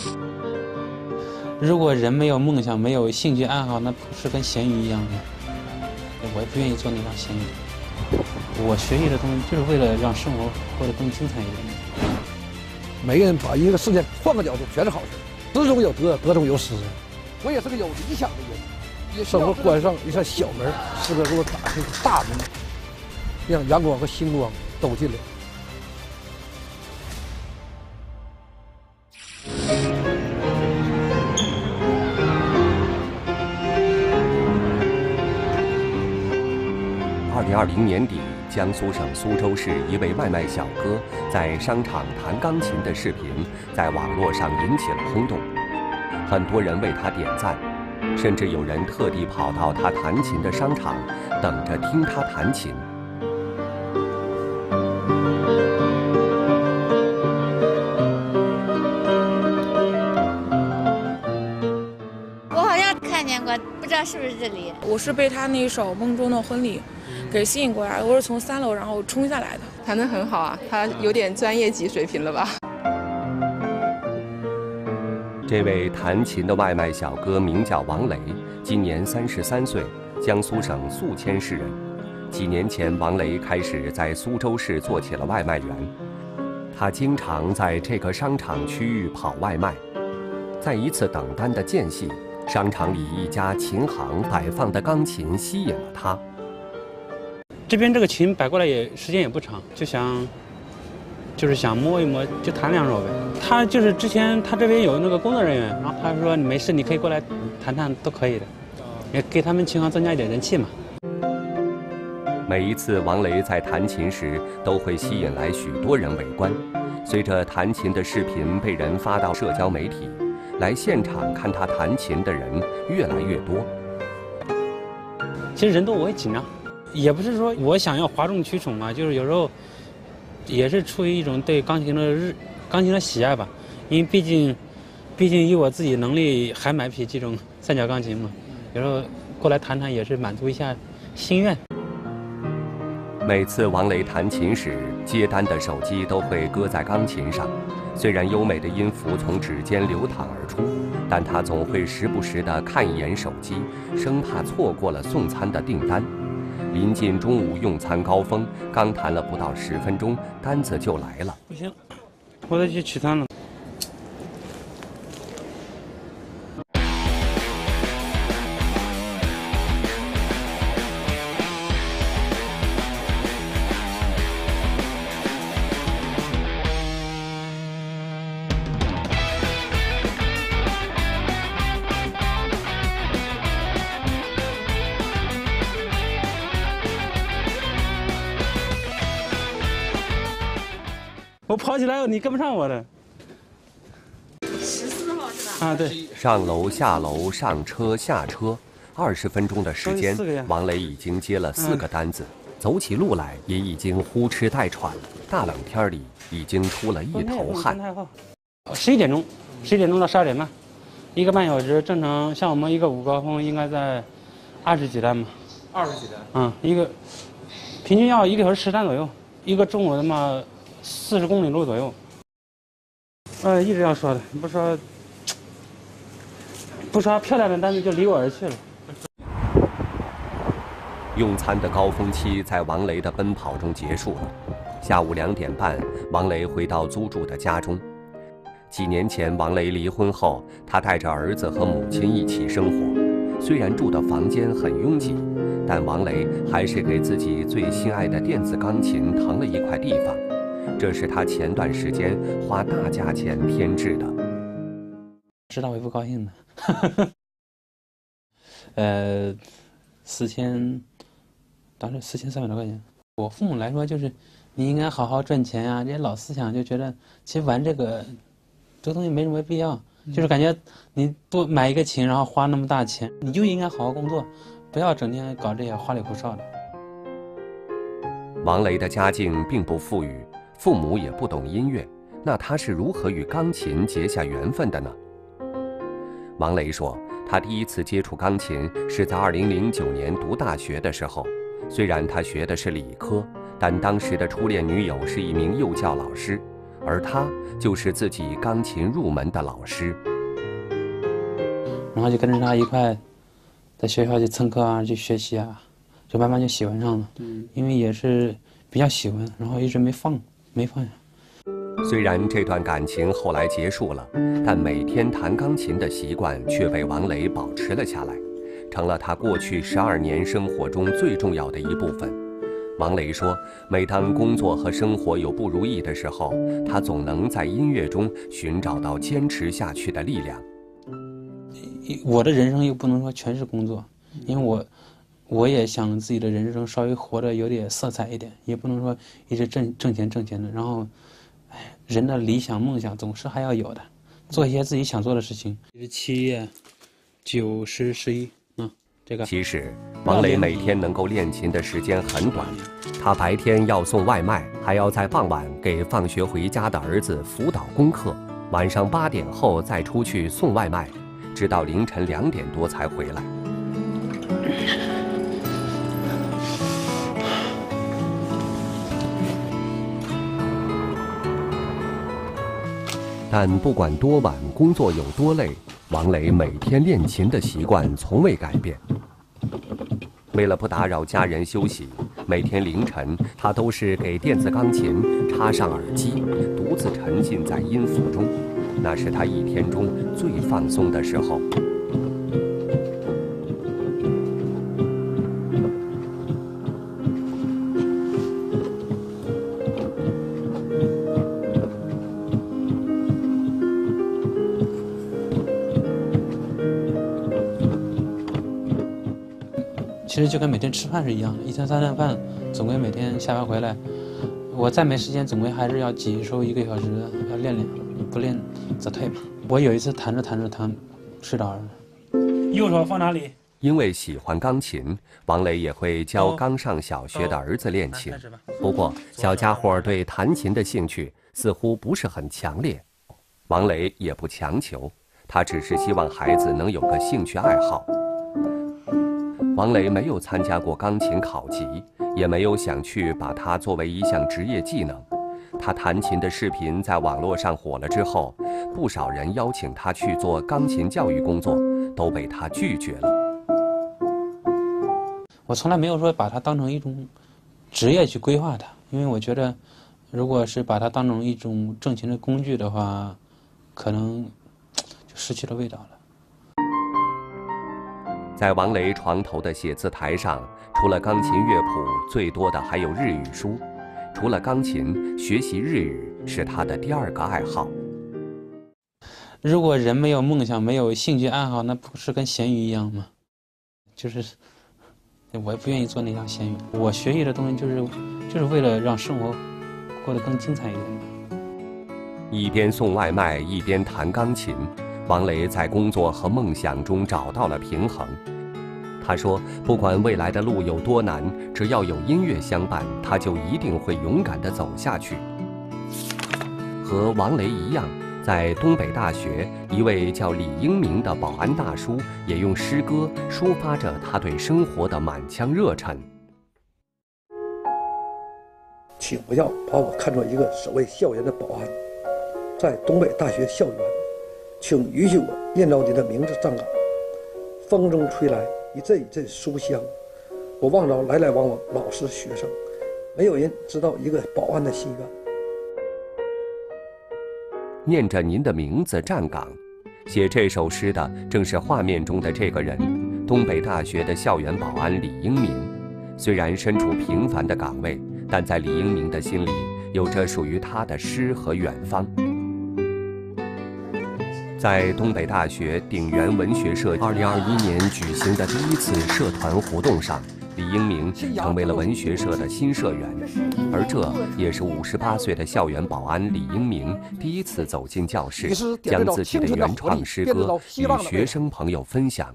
如果人没有梦想，没有兴趣爱好，那不是跟咸鱼一样的。我也不愿意做那条咸鱼。我学习的东西就是为了让生活过得更精彩一点。 每个人把一个事情换个角度，全是好事。失中有得，得中有失。我也是个有理想的人，生活关上一扇小门，是个给我打开一个大门，让阳光和星光都进来。 2020年底，江苏省苏州市一位外卖小哥在商场弹钢琴的视频在网络上引起了轰动，很多人为他点赞，甚至有人特地跑到他弹琴的商场，等着听他弹琴。 我好像看见过，不知道是不是这里。 我是被他那首《梦中的婚礼》给吸引过来，我是从3楼然后冲下来的。 弹得很好啊，他有点专业级水平了吧？ 这位弹琴的外卖小哥名叫王雷，今年33岁，江苏省宿迁市人。几年前，王雷开始在苏州市做起了外卖员。他经常在这个商场区域跑外卖。在一次等单的间隙，商场里一家琴行摆放的钢琴吸引了他。 这边这个琴摆过来时间也不长，就是想摸一摸，就弹2首呗。他就是之前他这边有那个工作人员，然后他说你没事，你可以过来弹弹都可以的，也给他们琴行增加一点人气嘛。 每一次王雷在弹琴时，都会吸引来许多人围观。随着弹琴的视频被人发到社交媒体，来现场看他弹琴的人越来越多。 其实人多我也紧张。也不是说我想要哗众取宠啊，就是有时候也是出于一种对钢琴的喜爱吧。因为毕竟以我自己能力还买不起这种3角钢琴嘛，有时候过来弹弹也是满足一下心愿。 每次王雷弹琴时，接单的手机都会搁在钢琴上。虽然优美的音符从指尖流淌而出，但他总会时不时地看一眼手机，生怕错过了送餐的订单。临近中午用餐高峰，刚弹了不到10分钟，单子就来了。 不行，我得去取餐了。我跑起来，你跟不上我的。 14号是吧？ 啊，对。 上楼下楼上车下车，20分钟的时间，王雷已经接了4个单子，走起路来也已经呼哧带喘，大冷天里已经出了一头汗。 11点钟到12点半，1个半小时，正常像我们一个午高峰应该在20几单嘛。 20几单？ 一个平均要1个小时10单左右，一个中午的嘛。40公里路左右，一直要说的，不刷漂亮的单子就离我而去了。 用餐的高峰期在王雷的奔跑中结束了。下午2点半，王雷回到租住的家中。几年前，王雷离婚后，他带着儿子和母亲一起生活。虽然住的房间很拥挤，但王雷还是给自己最心爱的电子钢琴腾了一块地方。这是他前段时间花大价钱添置的。 知道我也不高兴的。当时4300多块钱。我父母来说，就是你应该好好赚钱啊，这些老思想就觉得，其实玩这个东西没什么必要，就是感觉你多买一个琴，然后花那么大钱，你就应该好好工作，不要整天搞这些花里胡哨的。 王雷的家境并不富裕。父母也不懂音乐，那他是如何与钢琴结下缘分的呢？王雷说，他第一次接触钢琴是在2009年读大学的时候。虽然他学的是理科，但当时的初恋女友是一名幼教老师。 而他就是自己钢琴入门的老师。 然后就跟着他一块在学校去蹭课啊，去学习啊，就慢慢就喜欢上了。因为也是比较喜欢，然后一直没放下。 虽然这段感情后来结束了，但每天弹钢琴的习惯却被王雷保持了下来，成了他过去12年生活中最重要的一部分。王雷说，每当工作和生活有不如意的时候，他总能在音乐中寻找到坚持下去的力量。 我的人生又不能说全是工作，因为我也想自己的人生稍微活得有点色彩一点，也不能说一直挣钱的。然后，人的理想梦想总是还要有的，做一些自己想做的事情。7月、9、10、11，这个。 其实，王雷每天能够练琴的时间很短，他白天要送外卖，还要在傍晚给放学回家的儿子辅导功课，晚上8点后再出去送外卖，直到凌晨2点多才回来。但不管多晚，工作有多累，王雷每天练琴的习惯从未改变。为了不打扰家人休息，每天凌晨他都是给电子钢琴插上耳机，独自沉浸在音符中，那是他一天中最放松的时候。 其实就跟每天吃饭是一样的，一天3顿饭，总归每天下班回来，我再没时间，总归还是要挤出1个小时要练，不练则退嘛。我有一次弹着睡着了，右手放哪里？ 因为喜欢钢琴，王雷也会教刚上小学的儿子练琴。不过，小家伙对弹琴的兴趣似乎不是很强烈，王雷也不强求，他只是希望孩子能有个兴趣爱好。王雷没有参加过钢琴考级，也没有想去把它作为一项职业技能。他弹琴的视频在网络上火了之后，不少人邀请他去做钢琴教育工作，都被他拒绝了。 我从来没有说把它当成一种职业去规划它，因为我觉得，如果是把它当成一种挣钱的工具的话，可能就失去了味道了。 在王雷床头的写字台上，除了钢琴乐谱，最多的还有日语书。除了钢琴，学习日语是他的第2个爱好。 如果人没有梦想，没有兴趣爱好，那不是跟咸鱼一样吗？我也不愿意做那条咸鱼。我学习的东西就是为了让生活过得更精彩一点。 一边送外卖，一边弹钢琴，王雷在工作和梦想中找到了平衡。他说，不管未来的路有多难，只要有音乐相伴，他就一定会勇敢地走下去。和王雷一样，在东北大学，一位叫李英明的保安大叔也用诗歌抒发着他对生活的满腔热忱。 请不要把我看作一个守卫校园的保安，在东北大学校园，请允许我念到你的名字站岗。风中吹来一阵一阵书香，我望着来来往往老师学生，没有人知道一个保安的心愿。 念着您的名字站岗，写这首诗的正是画面中的这个人，东北大学的校园保安李英明。虽然身处平凡的岗位，但在李英明的心里有着属于他的诗和远方。在东北大学鼎元文学社2021年举行的第1次社团活动上，李英明成为了文学社的新社员，而这也是58岁的校园保安李英明第1次走进教室，将自己的原创诗歌与学生朋友分享。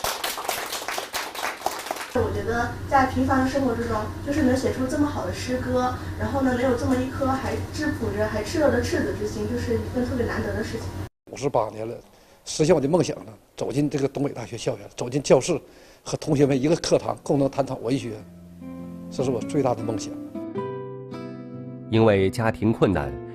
我觉得在平凡的生活之中，就是能写出这么好的诗歌，然后呢，能有这么一颗还质朴着、还炽热的赤子之心，就是一份特别难得的事情。58年了，实现我的梦想了，走进这个东北大学校园，走进教室，和同学们一个课堂共同探讨文学，这是我最大的梦想。 因为家庭困难，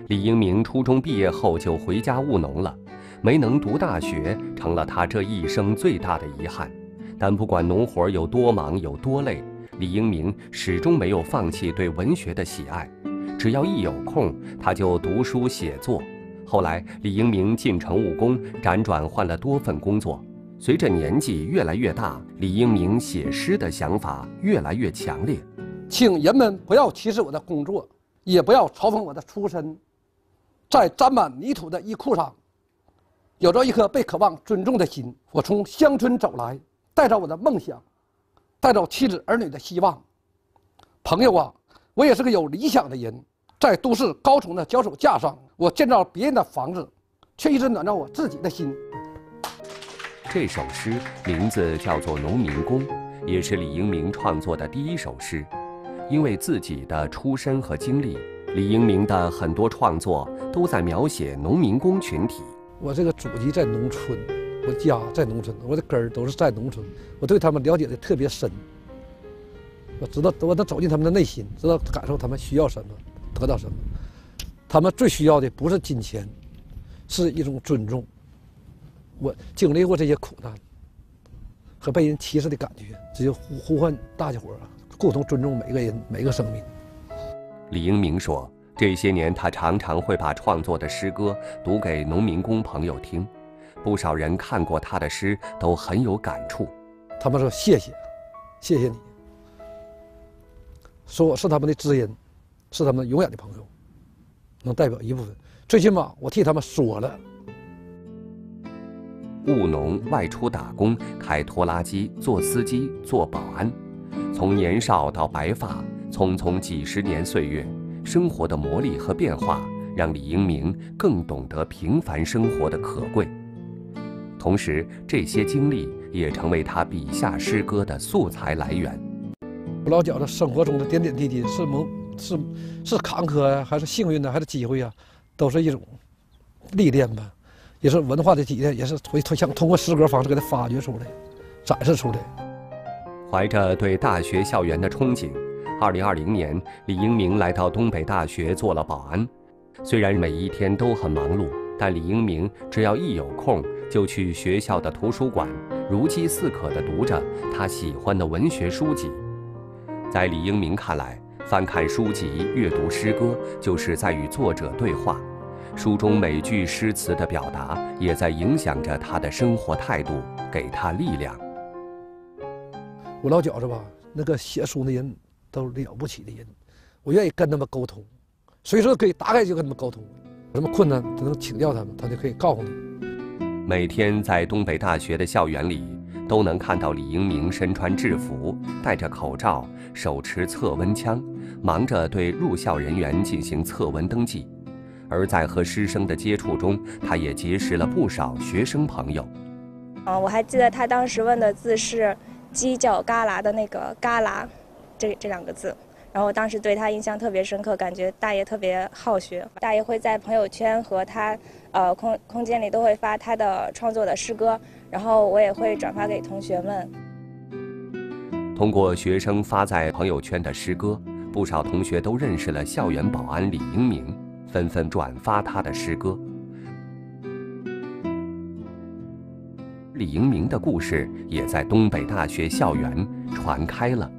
李英明初中毕业后就回家务农了，没能读大学成了他这一生最大的遗憾。但不管农活有多忙有多累，李英明始终没有放弃对文学的喜爱。只要一有空，他就读书写作。后来，李英明进城务工，辗转换了多份工作。随着年纪越来越大，李英明写诗的想法越来越强烈。 请人们不要歧视我的工作，也不要嘲讽我的出身。在沾满泥土的衣裤上，有着一颗被渴望尊重的心。我从乡村走来，带着我的梦想，带着妻子儿女的希望。朋友啊，我也是个有理想的人。在都市高耸的脚手架上，我建造别人的房子，却一直暖着我自己的心。 这首诗名字叫做《农民工》，也是李英明创作的第一首诗。因为自己的出身和经历，李英明的很多创作都在描写农民工群体。 我这个祖籍在农村，我家在农村，我的根儿都是在农村，我对他们了解的特别深。我知道，我能走进他们的内心，知道感受他们需要什么，得到什么。他们最需要的不是金钱，是一种尊重。我经历过这些苦难和被人歧视的感觉，只有呼唤大家伙儿共同尊重每个人、每个生命。 李英明说，这些年他常常会把创作的诗歌读给农民工朋友听，不少人看过他的诗都很有感触。 他们说谢谢，谢谢你，说我是他们的知音，是他们永远的朋友，能代表一部分。最起码我替他们说了。 务农外出打工，开拖拉机，做司机，做保安，从年少到白发，匆匆几十年岁月，生活的磨砺和变化让李英明更懂得平凡生活的可贵。同时，这些经历也成为他笔下诗歌的素材来源。 我老觉得生活中的点点滴滴是坎坷呀，还是幸运呢，还是机会呀，都是一种历练吧。也是文化的体验，也是想通过诗歌方式给它发掘出来、展示出来。 怀着对大学校园的憧憬，2020年，李英明来到东北大学做了保安。虽然每一天都很忙碌，但李英明只要一有空，就去学校的图书馆，如饥似渴地读着他喜欢的文学书籍。在李英明看来，翻看书籍、阅读诗歌，就是在与作者对话。书中每句诗词的表达，也在影响着他的生活态度，给他力量。 我老觉着吧，那个写书的人都了不起的人，我愿意跟他们沟通，随时可以打开就跟他们沟通，有什么困难都能请教他们，他就可以告诉你。 每天在东北大学的校园里，都能看到李英明身穿制服，戴着口罩，手持测温枪，忙着对入校人员进行测温登记。而在和师生的接触中，他也结识了不少学生朋友。 我还记得他当时问的字是犄角旮旯的那个旮旯，这两个字。然后我当时对他印象特别深刻，感觉大爷特别好学。大爷会在朋友圈和他空间里都会发他的创作的诗歌，然后我也会转发给同学们。 通过学生发在朋友圈的诗歌，不少同学都认识了校园保安李英明，纷纷转发他的诗歌。李英明的故事也在东北大学校园传开了。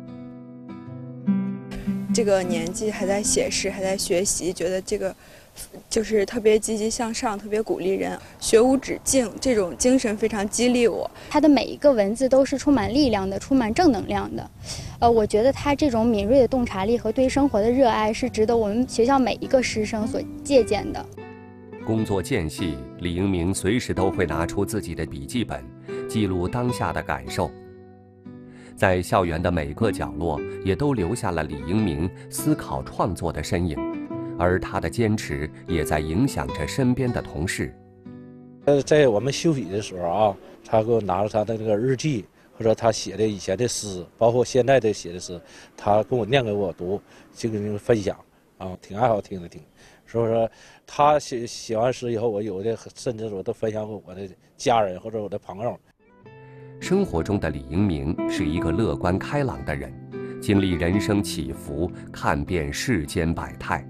这个年纪还在写诗，还在学习，觉得这个就是特别积极向上，特别鼓励人，学无止境，这种精神非常激励我。 他的每一个文字都是充满力量的，充满正能量的。我觉得他这种敏锐的洞察力和对生活的热爱是值得我们学校每一个师生所借鉴的。 工作间隙，李英明随时都会拿出自己的笔记本，记录当下的感受。在校园的每个角落，也都留下了李英明思考创作的身影，而他的坚持也在影响着身边的同事。 在我们休息的时候啊，他给我拿着他的那个日记，或者他写的以前的诗，包括现在的写的诗，他跟我念给我读，就跟人分享啊，挺爱好听的听。所以说，他写完诗以后，我有的甚至我都分享给我的家人或者我的朋友。 生活中的李英明是一个乐观开朗的人，经历人生起伏，看遍世间百态。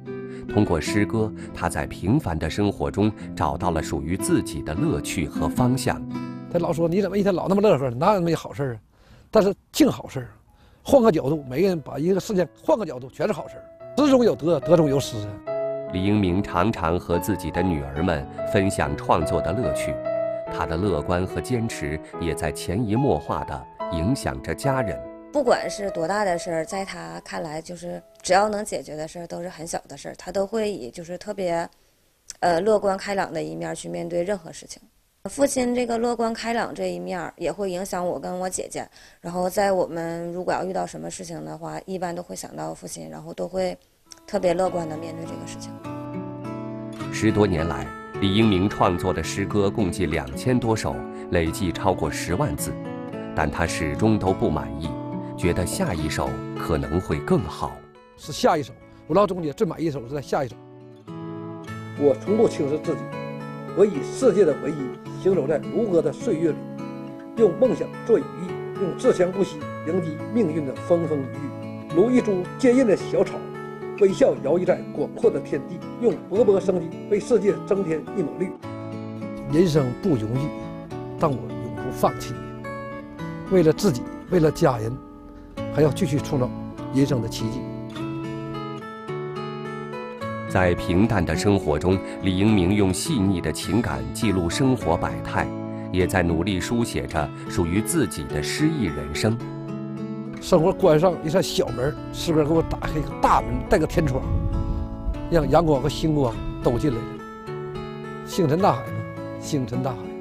通过诗歌，他在平凡的生活中找到了属于自己的乐趣和方向。 他老说你怎么一天老那么乐呵，哪有那么一好事啊？但是净好事，换个角度，每个人把一个事件换个角度，全是好事。失中有得，得中有失。 李英明常常和自己的女儿们分享创作的乐趣，他的乐观和坚持也在潜移默化地影响着家人。 不管是多大的事儿，在他看来，就是只要能解决的事儿，都是很小的事儿，他都会以就是特别，乐观开朗的一面去面对任何事情。父亲这个乐观开朗这一面也会影响我跟我姐姐，然后在我们如果要遇到什么事情的话，一般都会想到父亲，然后都会特别乐观地面对这个事情。 10多年来，李英明创作的诗歌共计2000多首，累计超过10万字，但他始终都不满意，觉得下一首可能会更好。 是下一首，我到终结最满意的首是在下一首。我从不轻视自己，我以世界的唯一行走在如歌的岁月里，用梦想做羽翼，用自强不息迎击命运的风风雨雨，如一株坚韧的小草，微笑摇曳在广阔的天地，用勃勃生机为世界增添一抹绿。人生不容易，但我永不放弃。为了自己，为了家人，还要继续创造人生的奇迹。 在平淡的生活中，李英明用细腻的情感记录生活百态，也在努力书写着属于自己的诗意人生。 生活关上一扇小门，诗歌给我打开一个大门，带个天窗，让阳光和星光都进来了。星辰大海嘛，星辰大海。